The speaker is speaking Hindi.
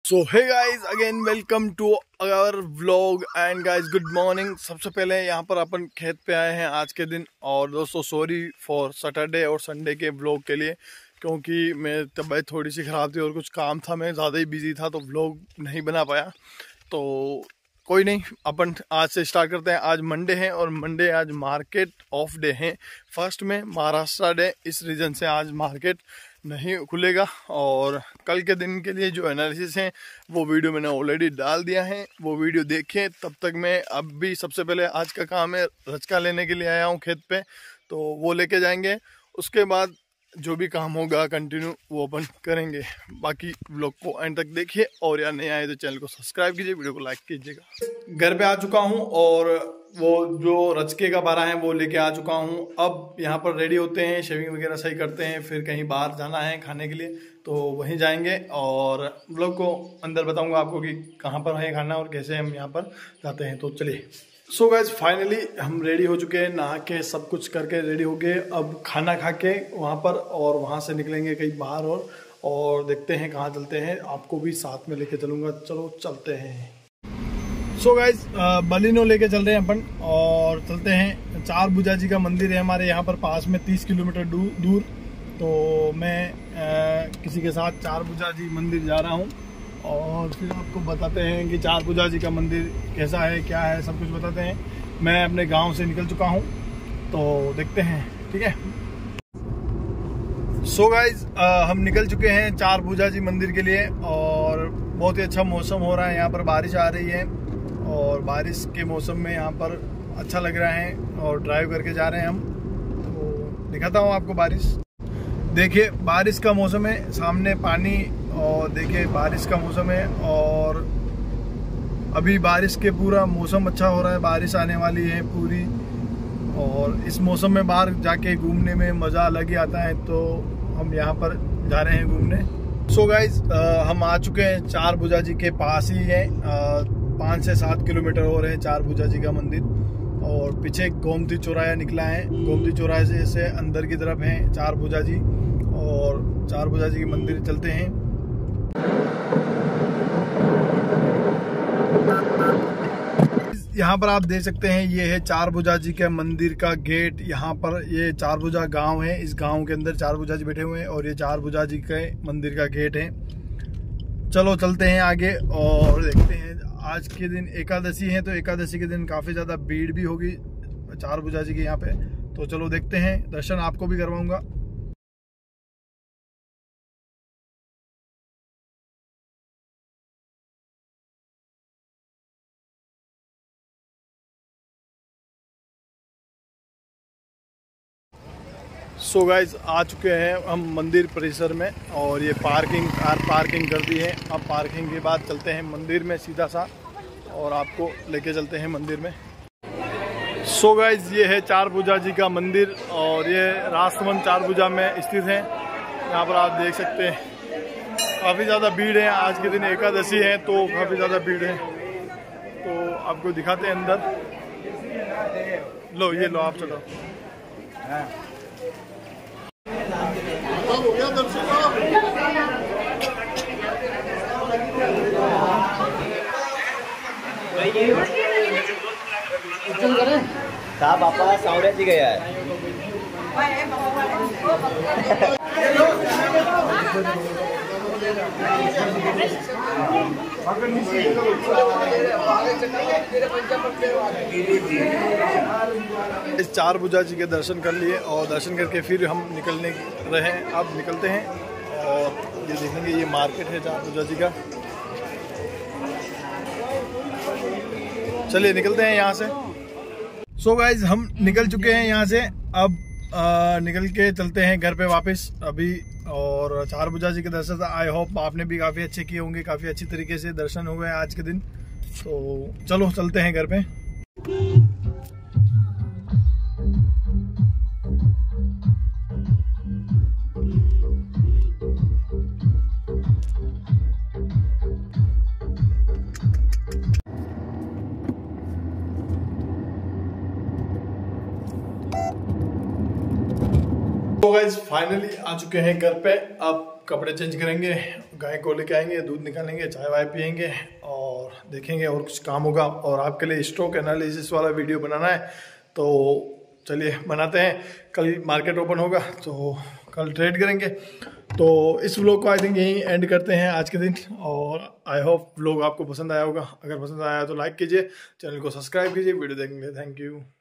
So hey guys again welcome to our vlog and guys good morning. सबसे पहले यहाँ पर अपन खेत पे आए हैं आज के दिन। और दोस्तों सॉरी फॉर सैटरडे और संडे के व्लॉग के लिए, क्योंकि मेरी तबीयत थोड़ी सी ख़राब थी और कुछ काम था, मैं ज़्यादा ही बिजी था तो व्लॉग नहीं बना पाया। तो कोई नहीं, अपन आज से स्टार्ट करते हैं। आज मंडे है और मंडे आज मार्केट ऑफ डे है। फर्स्ट में महाराष्ट्र डे, इस रीज़न से आज मार्केट नहीं खुलेगा। और कल के दिन के लिए जो एनालिसिस है वो वीडियो मैंने ऑलरेडी डाल दिया है, वो वीडियो देखें। तब तक मैं अब भी सबसे पहले आज का काम है, रचका लेने के लिए आया हूँ खेत पे, तो वो लेके जाएंगे। उसके बाद जो भी काम होगा कंटिन्यू वो अपन करेंगे। बाकी व्लॉग को एंड तक देखिए, और यार नहीं आए तो चैनल को सब्सक्राइब कीजिए, वीडियो को लाइक कीजिएगा। घर पे आ चुका हूँ और वो जो रचके का बारा है वो लेके आ चुका हूँ। अब यहाँ पर रेडी होते हैं, शेविंग वगैरह सही करते हैं, फिर कहीं बाहर जाना है खाने के लिए तो वहीं जाएंगे। और व्लॉग को अंदर बताऊँगा आपको कि कहाँ पर है खाना और कैसे हम यहाँ पर जाते हैं। तो चलिए। सो गाइज फाइनली हम रेडी हो चुके हैं, नहा के सब कुछ करके रेडी हो गए। अब खाना खा के वहाँ पर और वहाँ से निकलेंगे कहीं बाहर और देखते हैं कहाँ चलते हैं। आपको भी साथ में लेके चलूँगा, चलो चलते हैं। सो गाइज बलिनो लेके चल रहे हैं अपन और चलते हैं। चार भुजा जी का मंदिर है हमारे यहाँ पर पास में, 30 किलोमीटर दूर। तो मैं किसी के साथ चार भुजा जी मंदिर जा रहा हूँ और फिर आपको बताते हैं कि चार भुजा जी का मंदिर कैसा है, क्या है, सब कुछ बताते हैं। मैं अपने गांव से निकल चुका हूं तो देखते हैं, ठीक है। सो गाइज हम निकल चुके हैं चार भुजा जी मंदिर के लिए और बहुत ही अच्छा मौसम हो रहा है। यहाँ पर बारिश आ रही है और बारिश के मौसम में यहाँ पर अच्छा लग रहा है और ड्राइव करके जा रहे हैं हम। तो दिखाता हूँ आपको बारिश। देखिए बारिश का मौसम है, सामने पानी, और देखिए बारिश का मौसम है और अभी बारिश के पूरा मौसम अच्छा हो रहा है, बारिश आने वाली है पूरी। और इस मौसम में बाहर जाके घूमने में मज़ा अलग ही आता है, तो हम यहाँ पर जा रहे हैं घूमने। सो गाइज हम आ चुके हैं चार भुजा जी के पास ही है। 5 से 7 किलोमीटर हो रहे हैं चार भुजा जी का मंदिर। और पीछे गोमती चौराहा निकला है, गोमती चौराहे से अंदर की तरफ है चार भुजा जी। और चार भुजा जी के मंदिर चलते हैं। यहाँ पर आप देख सकते हैं, ये है चार भुजा जी के मंदिर का गेट। यहाँ पर ये चार भुजा गांव है, इस गांव के अंदर चार भुजा जी बैठे हुए हैं और ये चार भुजा जी के मंदिर का गेट है। चलो चलते हैं आगे और देखते हैं। आज के दिन एकादशी है तो एकादशी के दिन काफ़ी ज़्यादा भीड़ भी होगी चार भुजा जी के यहाँ पे। तो चलो देखते हैं, दर्शन आपको भी करवाऊंगा। सो गाइज आ चुके हैं हम मंदिर परिसर में और ये कार पार्किंग कर दी है। अब पार्किंग के बाद चलते हैं मंदिर में सीधा सा और आपको लेके चलते हैं मंदिर में। सो गाइज ये है चार भुजा जी का मंदिर और ये राष्ट्रवन चार भुजा में स्थित है। यहाँ पर आप देख सकते हैं काफ़ी ज़्यादा भीड़ है, आज के दिन एकादशी है तो काफ़ी ज़्यादा भीड़ है। तो आपको दिखाते हैं अंदर। लो ये लो, आप चलो। हो गया दर्शन। का बापा सावड्याची गया है। इस चार भुजा जी के दर्शन कर लिए और दर्शन करके फिर हम निकलने रहे। अब निकलते हैं और ये देखेंगे, ये मार्केट है चार भुजा जी का। चलिए निकलते हैं यहाँ से। सो गाइज हम निकल चुके हैं यहाँ से। अब निकल के चलते हैं घर पे वापस अभी। और चार भुजा जी के दर्शन आई होप आपने भी काफ़ी अच्छे किए होंगे, काफ़ी अच्छी तरीके से दर्शन हो गए आज के दिन। तो चलो चलते हैं घर पे। तो गाइस फाइनली आ चुके हैं घर पे। अब कपड़े चेंज करेंगे, गाय को लेके आएंगे, दूध निकालेंगे, चाय वाय पियेंगे और देखेंगे और कुछ काम होगा। और आपके लिए स्टॉक एनालिसिस वाला वीडियो बनाना है, तो चलिए बनाते हैं। कल मार्केट ओपन होगा तो कल ट्रेड करेंगे। तो इस व्लॉग को आई थिंक यहीं एंड करते हैं आज के दिन। और आई होप व्लॉग आपको पसंद आया होगा। अगर पसंद आया तो लाइक कीजिए, चैनल को सब्सक्राइब कीजिए। वीडियो देखने के लिए थैंक यू।